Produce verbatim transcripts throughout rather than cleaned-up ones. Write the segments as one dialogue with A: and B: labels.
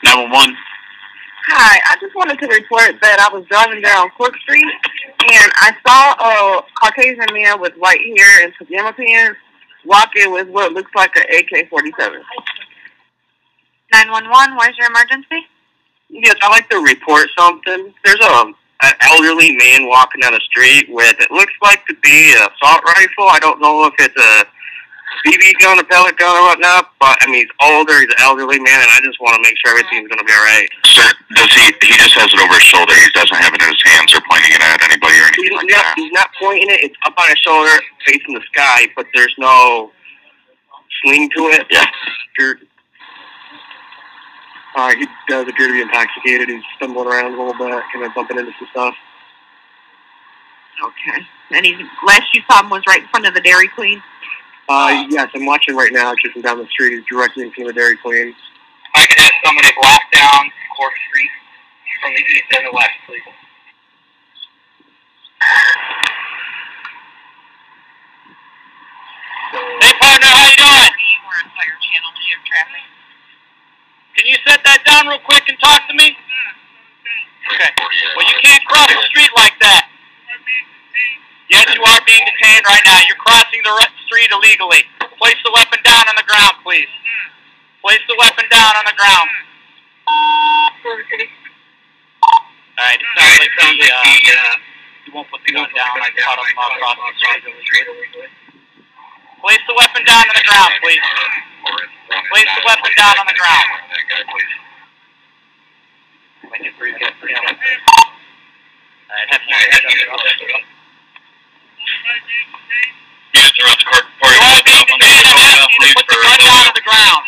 A: nine one one.
B: Hi, I just wanted to report that I was driving down Court Street and I saw a Caucasian man with white hair and pajama pants walking with what looks like an A K forty-seven.
C: nine one one, where's your emergency?
D: Yes, I'd like to report something. There's a an elderly man walking down the street with it looks like to be an assault rifle. I don't know if it's a B B gun, a pellet gun, or whatnot, but I mean, he's older, he's an elderly man, and I just want to make sure everything's going to be alright.
A: Sir, does he, he just has it over his shoulder, he doesn't have it in his hands or pointing it at anybody or anything
D: he's,
A: like
D: not,
A: that?
D: He's not pointing it, it's up on his shoulder, facing the sky, but there's no sling to it.
A: Yeah.
D: Sure. Uh, he does appear to be intoxicated, he's stumbling around a little bit, kind of bumping into some stuff.
C: Okay. And he's, last you saw him was right in front of the Dairy Queen?
D: Uh, yes, I'm watching right now, actually from down the street. He's directly in front of the Dairy Queen.
E: I can have somebody block down Court Street from the east and the west, please.
F: Hey, partner, how you doing?
C: We're on Fire Channel, do you have traffic?
F: Can you set that down real quick and talk to me? Okay. Well, you can't cross the street like that. Yes, you are being detained right now. You're crossing the street illegally. Place the weapon down on the ground, please. Place the weapon down on the ground. Alright, it sounds like he, uh, he won't put the gun down. I caught him uh, crossing the street illegally. Place the weapon down on the ground, please. Place the weapon down on the ground. Alright, have you head up.
A: Yes, sir, that's court.
F: You are being detained. I'm asking you to put the gun down on the ground.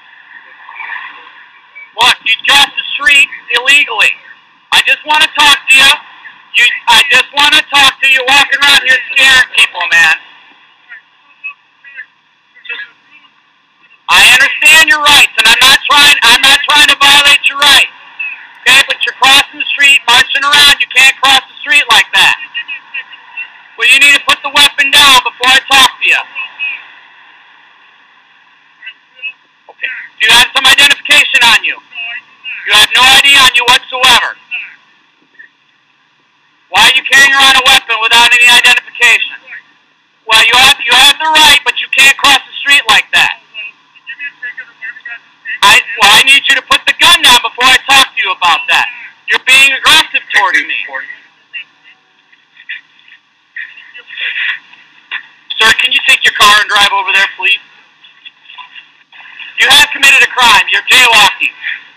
F: Look, you crossed the street illegally. I just want to talk to you. You, I just want to talk to you. Walking around here scaring people, man. I understand your rights, and I'm not trying. I'm not trying to violate your rights. Okay, but you're crossing the street, marching around. You can't cross the street like that. Well, you need to put the weapon down before I talk to you. Okay. Do you have some identification on you? You have no I D on you whatsoever. Why are you carrying around a weapon without any identification? Well, you have you have the right, but you can't cross the street like that. I well, I need you to put the gun down before I talk to you about that. You're being aggressive towards me. Sir, can you take your car and drive over there, please? You have committed a crime. You're jaywalking.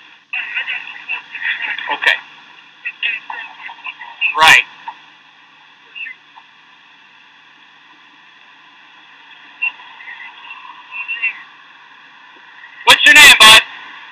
F: Okay. Right. What's your name, bud?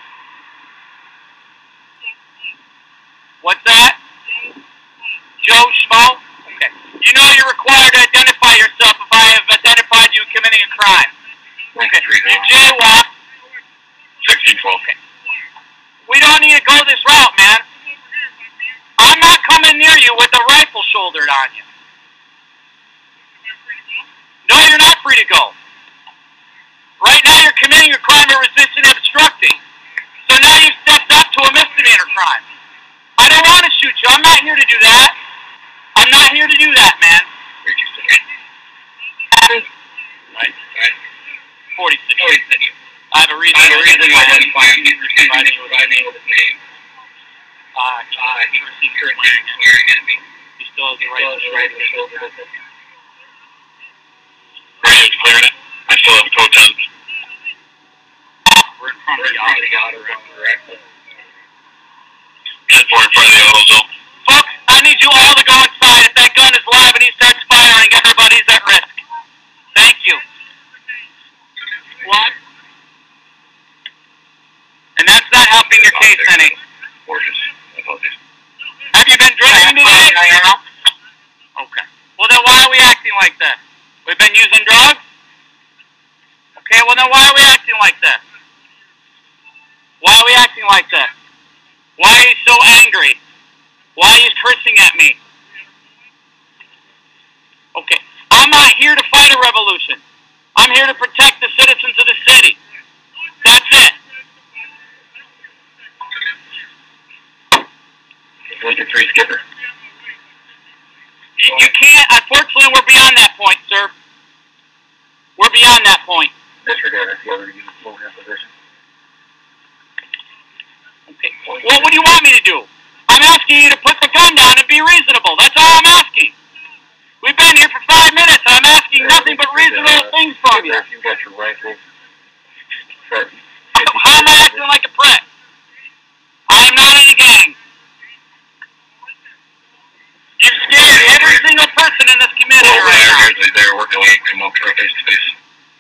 F: What's that? Joe Schmo? Okay. You know you're required to identify yourself if I have identified you committing a crime. Okay. You jaywalk.
A: sixteen twelve.
F: Okay. We don't need to go this route, man. I'm not coming near you with a rifle shouldered on you. No, you're not free to go. Right now you're committing a crime of resisting and obstructing. So now you've stepped up to a misdemeanor crime. I don't want to shoot you. I'm not here to do that. I'm not here to do that, man. Right, right. forty-six. I have a reason to identify him. He's providing you with his name. Uh, he's swearing at me. He still has the right to shoulder it.
A: Right, it's clearing it. I still have a code ten.
F: We're in front of the auto, correct?
A: ten four in front of the auto zone.
F: Folks, I need you all to go inside. If that gun is live and he starts firing, everybody's at risk. Thank you. What? And that's not helping your case any.
A: Gorgeous. Apologies.
F: Have you been drinking today? Okay. Well, then why are we acting like that? We've been using drugs? Okay, well then why are we acting like that? Why are we acting like that? Why are you so angry? Why are you cursing at me? Okay. I'm not here to fight a revolution. I'm here to protect the citizens of the city. That's it.
A: District three skipper.
F: You, you can't, unfortunately, we're beyond that point, sir. We're beyond that point.
A: Disregard if the other units moving in position.
F: Okay. Well, what do you want me to do? I'm asking you to put the gun down and be reasonable. That's all I'm asking. We've been here for five minutes, and I'm asking nothing but reasonable things from you.
A: If you got your rifle.
F: How, how am I acting like a prick? I am not in a gang. You've scared every single person in this community
A: well,
F: right now.
A: They're, they're working late, come up face to face.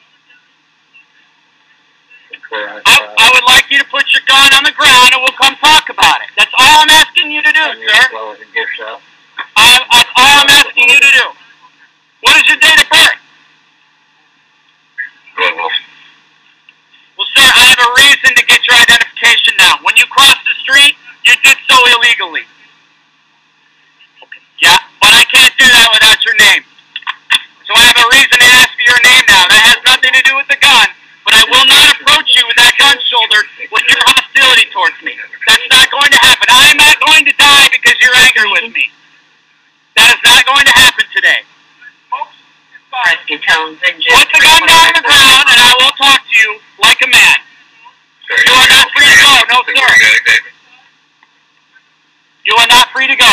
F: I, I would like you to put your gun on the ground and we'll come talk about it. That's all I'm asking you to do, sir. I, that's all I'm asking you to do. What is your date of birth? Well, sir, I have a reason to get your identification now. When you crossed the street, you did so illegally. Okay. Yeah, but I can't do that without your name. So I have a reason to ask for your name now. That has nothing to do with the gun, but I will not approach you with that gun shouldered with your hostility towards me. That's not going to happen. I am not going to die because you're angry with me. That is not going to happen today.
B: Rescue Townsend.
F: Put the gun down on the ground and I will talk to you like a man. You are not free to go. No, sir. You are not free to go.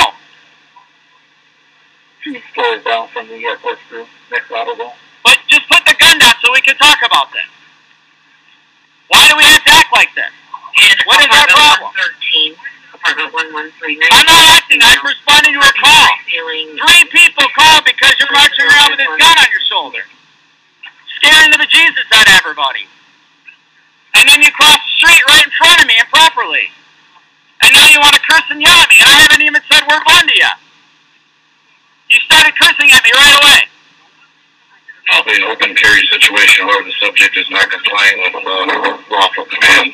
A: Slow it down from the airport crew. Next auto go.
F: But just put the gun down so we can talk about this. Why do we have to act like this?
B: And
F: what is our problem?
B: one thirteen, apartment one one three nine.
F: I'm not acting. I'm responding to a call. Three people called because you're marching around with this gun on your shoulder. Scaring the bejesus out of everybody. And then you cross the street right in front of me improperly. And now you want to curse and yell at me, and I haven't even said word one to you. You started cursing at me right away.
A: I'll be an open carry situation where the subject is not complying with uh, lawful command.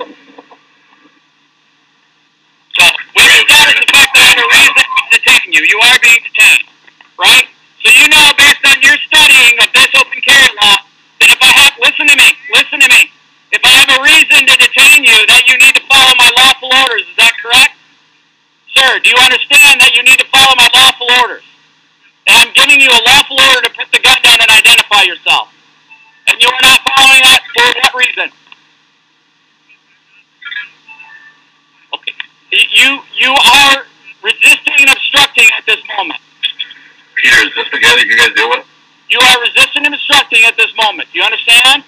F: So, we established the fact that I have a reason to detain you. You are being detained, right? So you know, based on your studying of this open carry law, that if I have, listen to me, listen to me. If I have a reason to detain you, that you need to follow my lawful orders. Is that correct? Sir, do you understand that you need to follow my lawful orders? And I'm giving you a lawful order to put the gun down and identify yourself. And you are not following that for what reason? Okay. You, you are resisting and obstructing at this moment.
A: Peter, is this the guy that you guys deal with?
F: You are resisting and obstructing at this moment. Do you understand?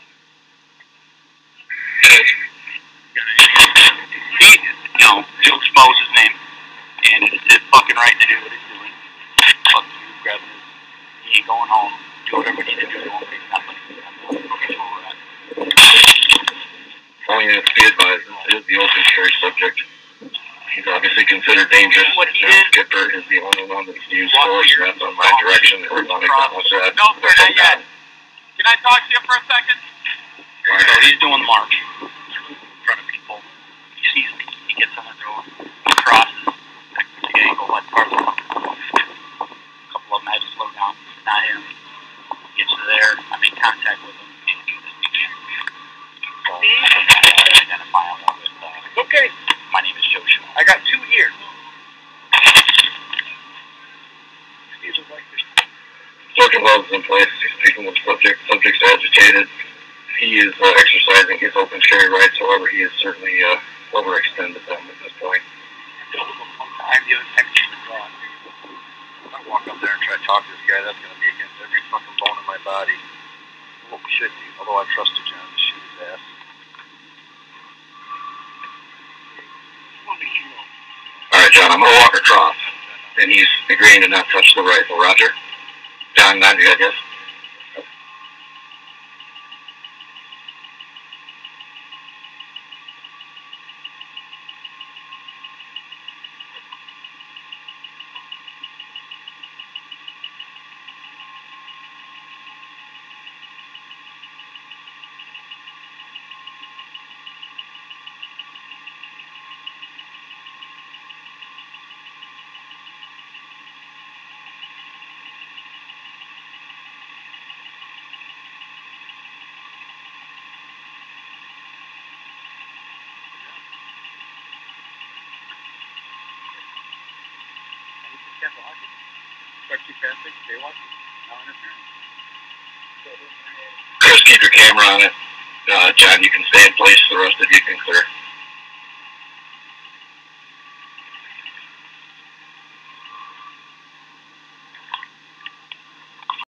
F: He, you know, to expose his name. And it is his fucking right to do what he's doing. Fuck you, grabbing his, he ain't going home. Do whatever you need to do. It won't take nothing. That's where we're at.
A: All you have to be advised, this is the open carry subject. He's obviously considered dangerous.
F: What he
A: Now,
F: is,
A: Skipper is the only one that's used force, and that's on my direction. We're not acknowledge that.
F: No, sir, not yet. Can I talk to you for a second? Right. So he's doing the march in front of people. He sees me. He gets on the road. He crosses. Next to the angle, like part of the a couple of them had to slow down. Not him. Gets to there. I make contact with him. And he just begins. So I identify him with, uh, okay. My name is Joshua. I got two here.
A: Sergeant Wells is in place. He's speaking with the subject. Subject's agitated. He is uh, exercising his open carry rights. However, he has certainly uh, overextended them at this point.
G: I'm the other text in the car. If I walk up there and try to talk to this guy, that's going to be against every fucking bone in my body. What we should do, although I trusted John to shoot his ass.
A: Alright, John, I'm going to walk across. And he's agreeing to not touch the rifle. Roger? John, nod your head, yes?
H: careful walking. Obstructing traffic, jaywalking, non-interference.
A: Chris, keep your camera on it. Uh, John, you can stay in place. The rest of you can clear.